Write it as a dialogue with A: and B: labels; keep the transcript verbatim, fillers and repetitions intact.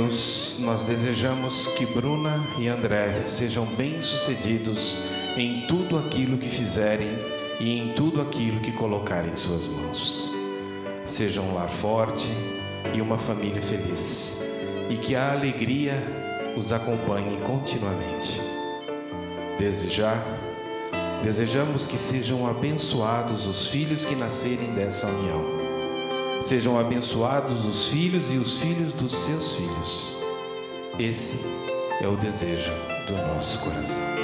A: Deus, nós desejamos que Bruna e André sejam bem-sucedidos em tudo aquilo que fizerem e em tudo aquilo que colocarem em suas mãos. Sejam um lar forte e uma família feliz, e que a alegria os acompanhe continuamente. Desde já, desejamos que sejam abençoados os filhos que nascerem dessa união. Sejam abençoados os filhos e os filhos dos seus filhos. Esse é o desejo do nosso coração.